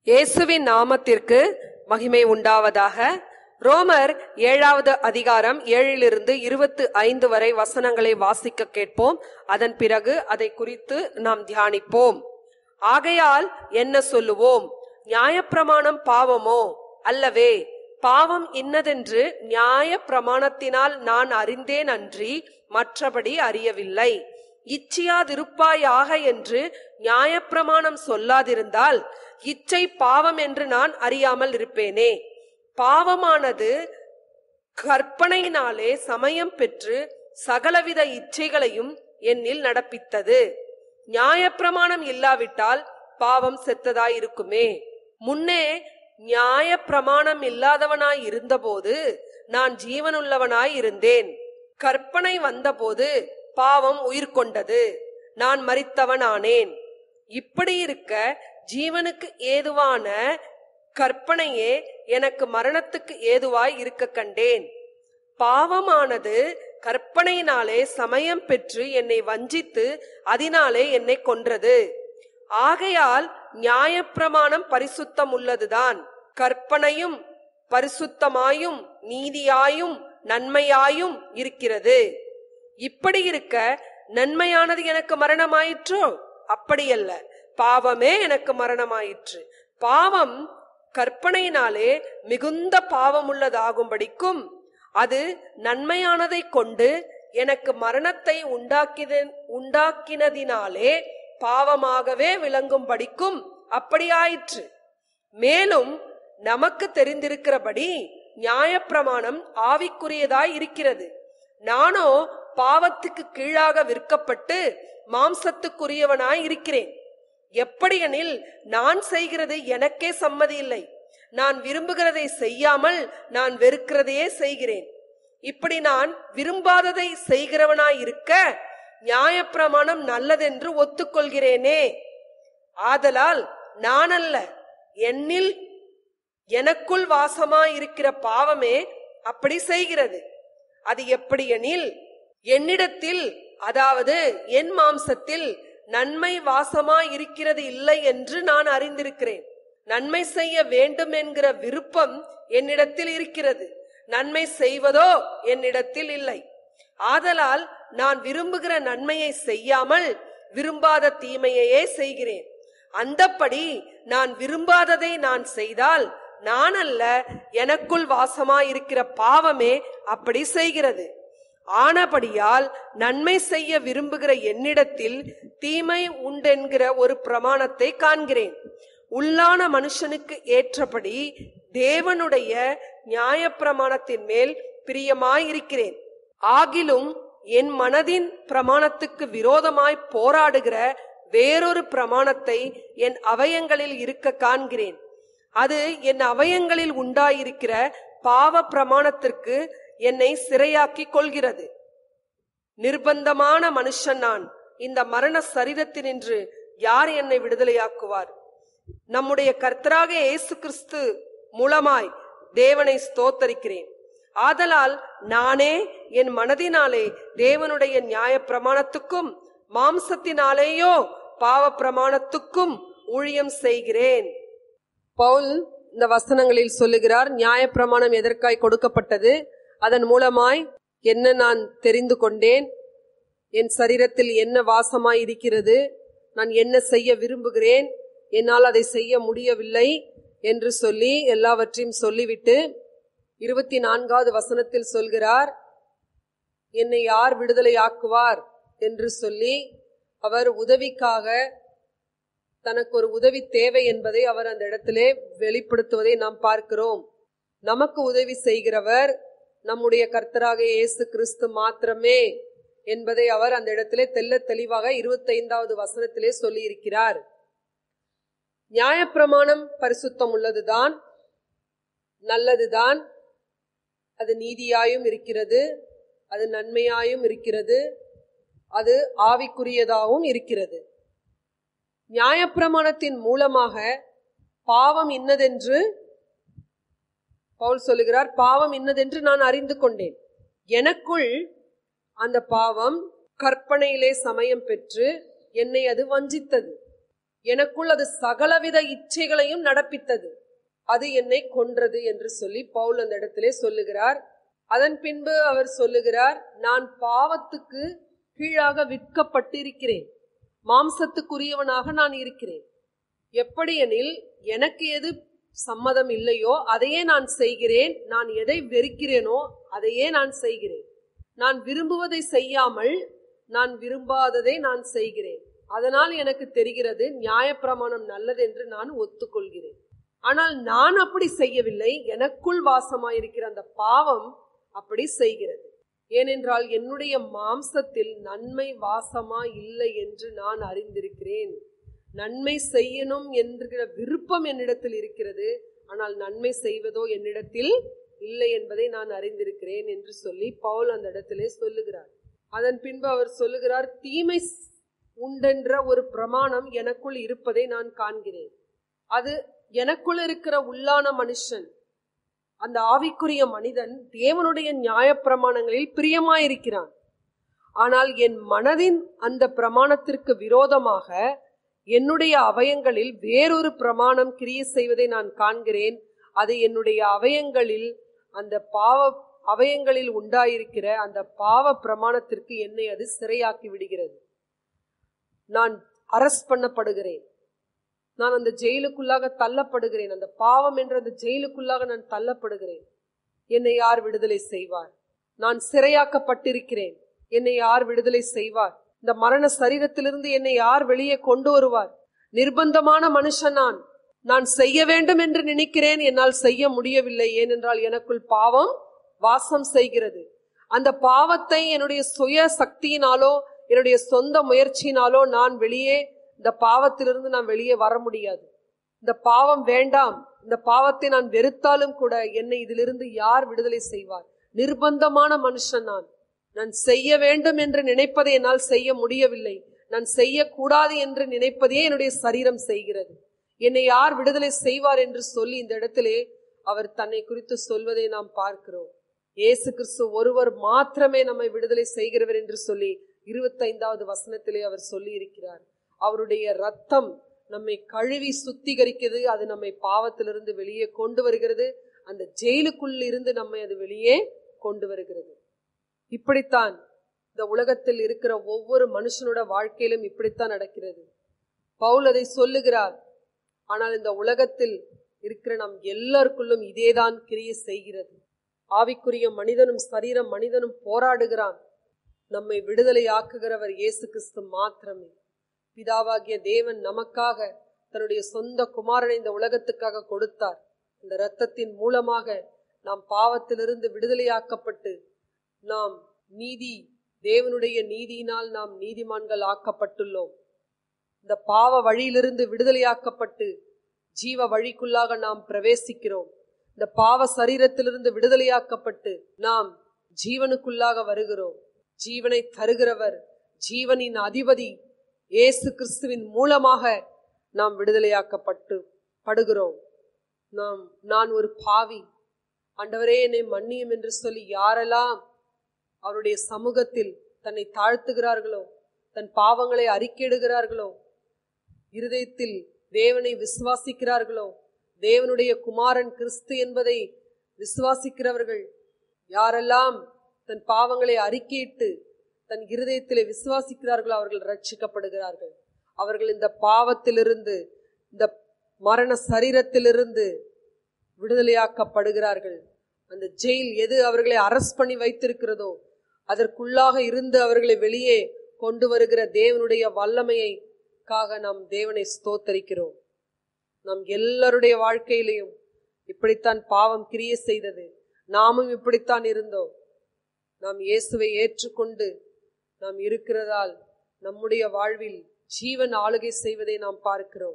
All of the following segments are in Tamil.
இயேசுவின் நாமத்திற்கு மகிமை உண்டாவதாக. ரோமர் 7வது அதிகாரம் 7 25 வரை வசனங்களை வாசிக்க கேட்போம். அதன் பிறகு அதை குறித்து நாம் தியானிப்போம். ஆகையால் என்ன சொல்லுவோம்? நியாயப்பிரமாணம் பாவமோ? அல்லவே. பாவம் இன்னதென்று நியாய பிரமாணத்தினால் நான் அறிந்தேன் அன்றி மற்றபடி அறியவில்லை. இச்சியாதிருப்பாயாக என்று நியாயப்பிரமாணம் சொல்லாதிருந்தால் இச்சை பாவம் என்று நான் அறியாமல் இருப்பேனே. பாவமானது கற்பனையினாலே சமயம் பெற்று சகலவித இச்சைகளையும் என்னில் நடப்பித்தது. நியாயப்பிரமாணம் இல்லாவிட்டால் பாவம் செத்ததாயிருக்குமே. முன்னே நியாயப்பிரமாணம் இல்லாதவனாய் இருந்தபோது நான் ஜீவனுள்ளவனாய் இருந்தேன். கற்பனை வந்தபோது பாவம் உயிர் கொண்டது, நான் மரித்தவனானேன். இப்படி இருக்க ஜீவனுக்கு ஏதுவான கற்பனையே எனக்கு மரணத்துக்கு ஏதுவாய் இருக்க கண்டேன். பாவமானது கற்பனையினாலே சமயம் பெற்று என்னை வஞ்சித்து அதனாலே என்னை கொன்றது. ஆகையால் நியாயப்பிரமாணம் பரிசுத்தம் உள்ளதுதான். கற்பனையும் பரிசுத்தமாயும் நீதியாயும் நன்மையாயும் இருக்கிறது. இப்படி இருக்க நன்மையானது எனக்கு மரணமாயிற்றோ? அப்படியல்ல, பாவமே எனக்கு மரணமாயிற்று. பாவம் கற்பனையினாலே மிகுந்த பாவம் உள்ளதாகும்படிக்கும் அது நன்மையானதை கொண்டு எனக்கு மரணத்தை உண்டாக்கினதினாலே பாவமாகவே விளங்கும்படிக்கும் அப்படியாயிற்று. மேலும் நமக்கு தெரிந்திருக்கிறபடி நியாயப்பிரமாணம் ஆவிக்குரியதாய் இருக்கிறது. நானோ பாவத்துக்கு கீழாக விற்கப்பட்டு மாம்சத்துக்குரியவனாய் இருக்கிறேன். எப்படியெனில் நான் செய்கிறது எனக்கே சம்மதி இல்லை. நான் விரும்புகிறதை செய்யாமல் நான் வெறுக்கிறதையே செய்கிறேன். இப்படி நான் விரும்பாததை செய்கிறவனாய் இருக்க நியாயப்பிரமாணம் நல்லதென்று ஒத்துக்கொள்கிறேனே. ஆதலால் நான் அல்ல, எனக்குள் வாசமாயிருக்கிற பாவமே அப்படி செய்கிறது. அது எப்படியெனில், என்னிடத்தில், அதாவது என் மாம்சத்தில் நன்மை வாசமாயிருக்கிறது இல்லை என்று நான் அறிந்திருக்கிறேன். நன்மை செய்ய வேண்டும் என்கிற விருப்பம் என்னிடத்தில் இருக்கிறது, நன்மை செய்வதோ என்னிடத்தில் இல்லை. ஆதலால் நான் விரும்புகிற நன்மையை செய்யாமல் விரும்பாத தீமையையே செய்கிறேன். அந்தப்படி நான் விரும்பாததை நான் செய்தால் நான் அல்ல, எனக்குள் வாசமாயிருக்கிற பாவமே அப்படி செய்கிறது. ஆனபடியால் நன்மை செய்ய விரும்புகிற என்னிடத்தில் தீமை உண்டென்கிற ஒரு பிரமாணத்தை காண்கிறேன். உள்ளான மனுஷனுக்கு ஏற்றபடி தேவனுடைய நியாயப்பிரமாணத்தின் மேல் பிரியமாயிருக்கிறேன். ஆகிலும் என் மனதின் பிரமாணத்துக்கு விரோதமாய் போராடுகிற வேறொரு பிரமாணத்தை என் அவயங்களில் இருக்க காண்கிறேன். அது என் அவயங்களில் உண்டாயிருக்கிற பாவ பிரமாணத்திற்கு என்னை சிறையாக்கி கொள்கிறது. நிர்பந்தமான மனுஷன் நான். இந்த மரண சரீரத்தினின்று யார் என்னை விடுதலையாக்குவார்? நம்முடைய கர்த்தராகிய இயேசு கிறிஸ்து மூலமாய் தேவனை ஸ்தோத்தரிக்கிறேன். ஆதலால் நானே என் மனதினாலே தேவனுடைய நியாய பிரமாணத்துக்கும் மாம்சத்தினாலேயோ பாவ பிரமாணத்துக்கும் ஊழியம் செய்கிறேன். பவுல் இந்த வசனங்களில் சொல்லுகிறார், நியாய பிரமாணம் எதற்காய் கொடுக்கப்பட்டது? அதன் மூலமாய் என்ன நான் தெரிந்து கொண்டேன், என் சரீரத்தில் என்ன வாசமாய் இருக்கிறது, நான் என்ன செய்ய விரும்புகிறேன், என்னால் அதை செய்ய முடியவில்லை என்று சொல்லி எல்லாவற்றையும் சொல்லிவிட்டு 24வது வசனத்தில் சொல்கிறார், என்னை யார் விடுதலையாக்குவார் என்று சொல்லி அவர் உதவிக்காக தனக்கு ஒரு உதவி தேவை என்பதை அவர் அந்த இடத்திலே வெளிப்படுத்துவதை நாம் பார்க்கிறோம். நமக்கு உதவி செய்கிறவர் நம்முடைய கர்த்தராகிய இயேசு கிறிஸ்து மாத்திரமே என்பதை அவர் அந்த இடத்திலே தெல்ல தெளிவாக 25வது வசனத்திலே சொல்லி இருக்கிறார். நியாயப்பிரமாணம் பரிசுத்தம் உள்ளதுதான், நல்லதுதான். அது நீதியாயும் இருக்கிறது, அது நன்மையாயும் இருக்கிறது, அது ஆவிக்குரியதாகவும் இருக்கிறது. நியாயப்பிரமாணத்தின் மூலமாக பாவம் இன்னதென்று பவுல் சொல்லுகிறார், பாவம் இன்னதென்று நான் அறிந்து கொண்டேன். எனக்குள் அந்த பாவம் கற்பனையிலே சமயம் பெற்று என்னை அது வஞ்சித்தது. எனக்குள் அது சகலவித இச்சைகளையும் நடப்பித்தது, அது என்னை கொன்றது என்று சொல்லி பவுல் அந்த இடத்திலே சொல்லுகிறார். அதன் பின்பு அவர் சொல்லுகிறார், நான் பாவத்துக்கு கீழாக விற்கப்பட்டிருக்கிறேன், மாம்சத்துக்குரியவனாக நான் இருக்கிறேன். எப்படி எனில், எனக்கு எது சம்மதம் இல்லையோ அதையே நான் செய்கிறேன், நான் எதை வெறுக்கிறேனோ அதையே நான் செய்கிறேன். நான் விரும்புவதை செய்யாமல் நான் விரும்பாததை நான் செய்கிறேன். அதனால் எனக்கு தெரிகிறது நியாயப்பிரமாணம் நல்லது என்று நான் ஒத்துக்கொள்கிறேன். ஆனால் நான் அப்படி செய்யவில்லை, எனக்குள் வாசமாயிருக்கிற அந்த பாவம் அப்படி செய்கிறது. ஏனென்றால் என்னுடைய மாம்சத்தில் நன்மை வாசமா இல்லை என்று நான் அறிந்திருக்கிறேன். நன்மை செய்யணும் என்கிற விருப்பம் என்னிடத்தில் இருக்கிறது, ஆனால் நன்மை செய்வதோ என்னிடத்தில் இல்லை என்பதை நான் அறிந்திருக்கிறேன் என்று சொல்லி பவுல் அந்த இடத்திலே சொல்லுகிறார். அதன் பின்பு அவர் சொல்லுகிறார், தீமை உண்டென்ற ஒரு பிரமாணம் எனக்குள் இருப்பதை நான் காண்கிறேன். அது எனக்குள் இருக்கிற உள்ளான மனுஷன், அந்த ஆவிக்குரிய மனிதன் தேவனுடைய நியாயப்பிரமாணங்களில் பிரியமாயிருக்கிறான். ஆனால் என் மனதின் அந்த பிரமாணத்திற்கு விரோதமாக என்னுடைய அவயங்களில் வேறொரு பிரமாணம் கிரியை செய்வதை நான் காண்கிறேன். அது என்னுடைய அவயங்களில், அந்த அவயங்களில் உண்டாயிருக்கிற அந்த பாவ பிரமாணத்திற்கு என்னை அது சிறையாக்கி விடுகிறது. நான் அரெஸ்ட் பண்ணப்படுகிறேன், நான் அந்த ஜெயிலுக்குள்ளாக தள்ளப்படுகிறேன், அந்த பாவம் என்ற அந்த ஜெயிலுக்குள்ளாக நான் தள்ளப்படுகிறேன். என்னை யார் விடுதலை செய்வார்? நான் சிறையாக்கப்பட்டிருக்கிறேன், என்னை யார் விடுதலை செய்வார்? இந்த மரண சரீரத்திலிருந்து என்னை யார் வெளியே கொண்டு வருவார்? நிர்பந்தமான மனுஷன் நான் செய்ய வேண்டும் என்று நினைக்கிறேன், என்னால் செய்ய முடியவில்லை. ஏனென்றால் எனக்குள் பாவம் வாசம் செய்கிறது. அந்த பாவத்தை என்னுடைய சுய சக்தியினாலோ என்னுடைய சொந்த முயற்சியினாலோ நான் வெளியே, இந்த பாவத்திலிருந்து நான் வெளியே வர முடியாது. இந்த பாவம் வேண்டாம், இந்த பாவத்தை நான் வெறுத்தாலும் கூட என்னை இதிலிருந்து யார் விடுதலை செய்வார்? நிர்பந்தமான மனுஷன் நான் செய்ய வேண்டும் என்று நினைப்பதை என்னால் செய்ய முடியவில்லை. நான் செய்யக்கூடாது என்று நினைப்பதையே என்னுடைய சரீரம் செய்கிறது. என்னை யார் விடுதலை செய்வார் என்று சொல்லி இந்த இடத்திலே அவர் தன்னை குறித்து சொல்வதை நாம் பார்க்கிறோம். இயேசு கிறிஸ்து ஒருவர் மாத்திரமே நம்மை விடுதலை செய்கிறவர் என்று சொல்லி 25வது வசனத்திலே அவர் சொல்லி இருக்கிறார். அவருடைய ரத்தம் நம்மை கழுவி சுத்திகரிக்கிறது, அது நம்மை பாவத்திலிருந்து வெளியே கொண்டு வருகிறது, அந்த ஜெயிலுக்குள் இருந்து நம்மை அது வெளியே கொண்டு வருகிறது. இப்படித்தான் இந்த உலகத்தில் இருக்கிற ஒவ்வொரு மனுஷனோட வாழ்க்கையிலும் இப்படித்தான் நடக்கிறது. பவுல் அதை சொல்லுகிறார். ஆனால் இந்த உலகத்தில் இருக்கிற நம் எல்லாருக்குள்ளும் இதேதான் கிரியை செய்கிறது. ஆவிக்குரிய மனிதனும் சரீர மனிதனும் போராடுகிறான். நம்மை விடுதலை ஆக்குகிறவர் இயேசு கிறிஸ்து மாத்திரமே. பிதாவாகிய தேவன் நமக்காக தன்னுடைய சொந்த குமாரனை இந்த உலகத்துக்காக கொடுத்தார். இந்த இரத்தத்தின் மூலமாக நாம் பாவத்திலிருந்து விடுதலையாக்கப்பட்டு நாம் தேவனுடைய நீதியினால் நாம் நீதிமான்கள் ஆக்கப்பட்டுள்ளோம். இந்த பாவ வழியிலிருந்து விடுதலையாக்கப்பட்டு ஜீவ வழிக்குள்ளாக நாம் பிரவேசிக்கிறோம். இந்த பாவ சரீரத்திலிருந்து விடுதலையாக்கப்பட்டு நாம் ஜீவனுக்குள்ளாக வருகிறோம். ஜீவனை தருகிறவர், ஜீவனின் அதிபதி இயேசு கிறிஸ்துவின் மூலமாக நாம் விடுதலையாக்கப்படுகிறோம். நான் ஒரு பாவி, ஆண்டவரே என்னை மன்னியும் என்று சொல்லி யாரெல்லாம் அவருடைய சமூகத்தில் தன்னை தாழ்த்துகிறார்களோ, தன் பாவங்களை அறிக்கையிடுகிறார்களோ, இருதயத்தில் தேவனை விசுவாசிக்கிறார்களோ, தேவனுடைய குமாரன் கிறிஸ்து என்பதை விசுவாசிக்கிறவர்கள் யாரெல்லாம் தன் பாவங்களை அறிக்கையிட்டு தன் இருதயத்திலே விசுவாசிக்கிறார்களோ அவர்கள் ரட்சிக்கப்படுகிறார்கள். அவர்கள் இந்த பாவத்திலிருந்து, இந்த மரண சரீரத்திலிருந்து விடுதலையாக்கப்படுகிறார்கள். அந்த ஜெயில் எது அவர்களை அரெஸ்ட் பண்ணி வைத்திருக்கிறதோ அதற்குள்ளாக இருந்து அவர்களை வெளியே கொண்டு வருகிற தேவனுடைய வல்லமையைக்காக நாம் தேவனை ஸ்தோத்தரிக்கிறோம். நம் எல்லாருடைய வாழ்க்கையிலையும் இப்படித்தான் பாவம் கிரியை செய்தது. நாமும் இப்படித்தான் இருந்தோம். நாம் இயேசுவை ஏற்றுக்கொண்டு நாம் இருக்கிறதால் நம்முடைய வாழ்வில் ஜீவன் ஆளுகை செய்வதை நாம் பார்க்கிறோம்.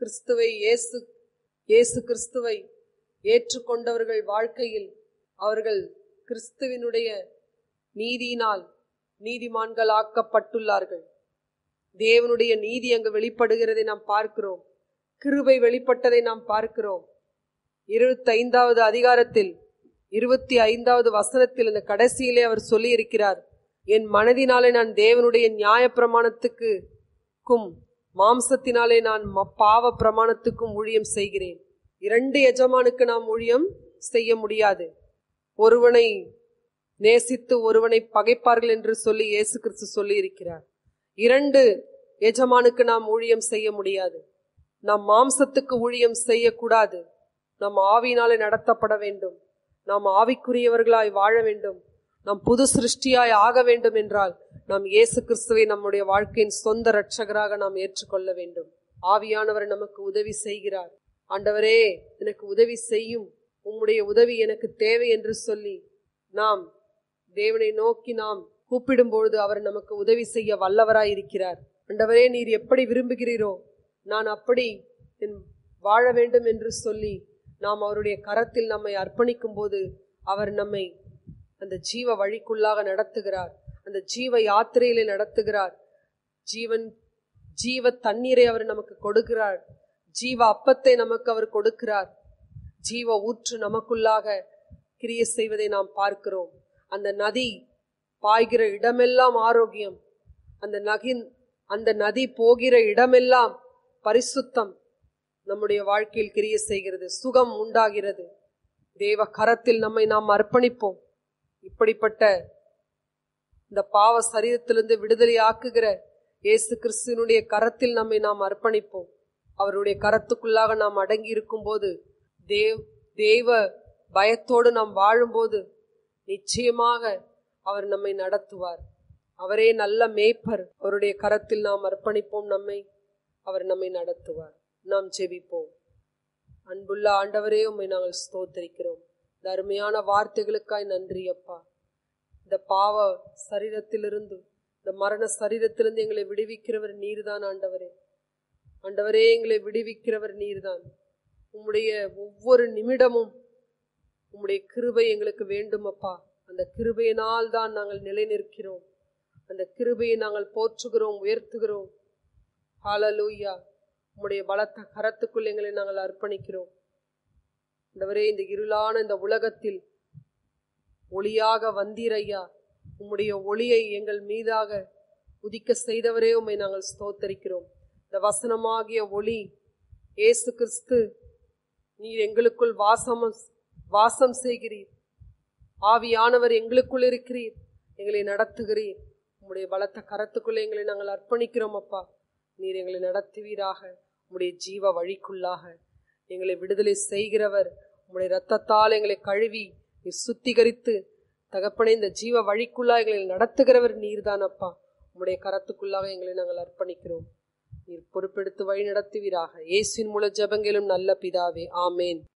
இயேசு கிறிஸ்துவை ஏற்றுக்கொண்டவர்கள் வாழ்க்கையில் அவர்கள் கிறிஸ்துவினுடைய நீதியினால் நீதிமான்கள் ஆக்கப்பட்டுள்ளார்கள். தேவனுடைய நீதி அங்கு வெளிப்படுகிறதை நாம் பார்க்கிறோம். கிருபை வெளிப்பட்டதை நாம் பார்க்கிறோம். 25வது அதிகாரத்தில் 25வது வசனத்தில் இந்த கடைசியிலே அவர் சொல்லி இருக்கிறார், என் மனதினாலே நான் தேவனுடைய நியாய பிரமாணத்துக்கும் மாம்சத்தினாலே நான் பாவ பிரமாணத்துக்கும் ஊழியம் செய்கிறேன். 2 எஜமானுக்கு நாம் ஊழியம் செய்ய முடியாது. ஒருவனை நேசித்து ஒருவனை பகைப்பார்கள் என்று சொல்லி இயேசு கிறிஸ்து சொல்லி இருக்கிறார். 2 எஜமானுக்கு நாம் ஊழியம் செய்ய முடியாது. நாம் மாம்சத்துக்கு ஊழியம் செய்யக்கூடாது. நாம் ஆவியினாலே நடத்தப்பட வேண்டும். நாம் ஆவிக்குரியவர்களாய் வாழ வேண்டும். நாம் புது சிருஷ்டியாய் ஆக வேண்டும் என்றால் நாம் இயேசு கிறிஸ்துவை நம்முடைய வாழ்க்கையின் சொந்த இரட்சகராக நாம் ஏற்றுக்கொள்ள வேண்டும். ஆவியானவர் நமக்கு உதவி செய்கிறார். ஆண்டவரே, எனக்கு உதவி செய்யும், உம்முடைய உதவி எனக்கு தேவை என்று சொல்லி நாம் தேவனை நோக்கி நாம் கூப்பிடும் பொழுது அவர் நமக்கு உதவி செய்ய வல்லவராய் இருக்கிறார். ஆண்டவரே, நீர் எப்படி விரும்புகிறீரோ நான் அப்படி வாழ வேண்டும் என்று சொல்லி நாம் அவருடைய கரத்தில் நம்மை அர்ப்பணிக்கும் போது அவர் நம்மை அந்த ஜீவ வழிக்குள்ளாக நடத்துகிறார். அந்த ஜீவ யாத்திரையிலே நடத்துகிறார். ஜீவ தண்ணீரை அவர் நமக்கு கொடுக்கிறார். ஜீவ அப்பத்தை நமக்கு அவர் கொடுக்கிறார். ஜீவ ஊற்று நமக்குள்ளாக கிரியை செய்வதை நாம் பார்க்கிறோம். அந்த நதி பாய்கிற இடமெல்லாம் ஆரோக்கியம். அந்த நதி போகிற இடமெல்லாம் பரிசுத்தம் நம்முடைய வாழ்க்கையில் கிரியை செய்கிறது. சுகம் உண்டாகிறது. தேவ கரத்தில் நம்மை நாம் அர்ப்பணிப்போம். இப்படிப்பட்ட இந்த பாவ சரீரத்திலிருந்து விடுதலை ஆக்குகிற இயேசு கிறிஸ்துவினுடைய கரத்தில் நம்மை நாம் அர்ப்பணிப்போம். அவருடைய கரத்துக்குள்ளாக நாம் அடங்கி இருக்கும் போது, தேவ பயத்தோடு நாம் வாழும்போது நிச்சயமாக அவர் நம்மை நடத்துவார். அவரே நல்ல மேய்ப்பர். அவருடைய கரத்தில் நாம் அர்ப்பணிப்போம். அவர் நம்மை நடத்துவார். நாம் ஜெபிப்போம். அன்புள்ள ஆண்டவரே, உம்மை நாங்கள் ஸ்தோத்திரிக்கிறோம். இந்த அருமையான வார்த்தைகளுக்காய் நன்றி அப்பா. இந்த பாவ சரீரத்திலிருந்து, இந்த மரண சரீரத்திலிருந்து எங்களை விடுவிக்கிறவர் நீர்தான் ஆண்டவரே. ஆண்டவரே, எங்களை விடுவிக்கிறவர் நீர்தான். உம்முடைய ஒவ்வொரு நிமிடமும் உம்முடைய கிருபை எங்களுக்கு வேண்டும் அப்பா. அந்த கிருபையினால் தான் நாங்கள் நிலை நிற்கிறோம். அந்த கிருபையை நாங்கள் போற்றுகிறோம், உயர்த்துகிறோம். ஹல்லேலூயா. உம்முடைய பலத்த கரத்துக்குள் எங்களை நாங்கள் அர்ப்பணிக்கிறோம். ஆண்டவரே, இந்த இருளான இந்த உலகத்தில் ஒளியாக வந்தீர் ஐயா. உம்முடைய ஒளியை எங்கள் மீதாக உதிக்க செய்தவரே, உம்மை நாங்கள் ஸ்தோத்தரிக்கிறோம். இந்த வசனமாகிய ஒளி இயேசு கிறிஸ்து, நீர் எங்களுக்குள் வாசம் செய்கிறீர். ஆவியானவர் எங்களுக்குள் இருக்கிறீர். எங்களை நடத்துகிறீர். உம்முடைய பலத்த கரத்துக்குள்ளே எங்களை நாங்கள் அர்ப்பணிக்கிறோம் அப்பா. நீர் எங்களை நடத்துவீராக. உம்முடைய ஜீவ வழிக்குள்ளாக எங்களை விடுதலை செய்கிறவர். உம்முடைய இரத்தத்தால் எங்களை கழுவி நீர் சுத்திகரித்து தகப்பனே, இந்த ஜீவ வழிக்குள்ளா எங்களை நடத்துகிறவர் நீர்தான் அப்பா. உம்முடைய கரத்துக்குள்ளாக எங்களை நாங்கள் அர்ப்பணிக்கிறோம். நீர் பொறுப்பெடுத்து வழி நடத்துவீராக. இயேசுவின் மூல ஜெபங்களும் நல்ல பிதாவே, ஆமேன்.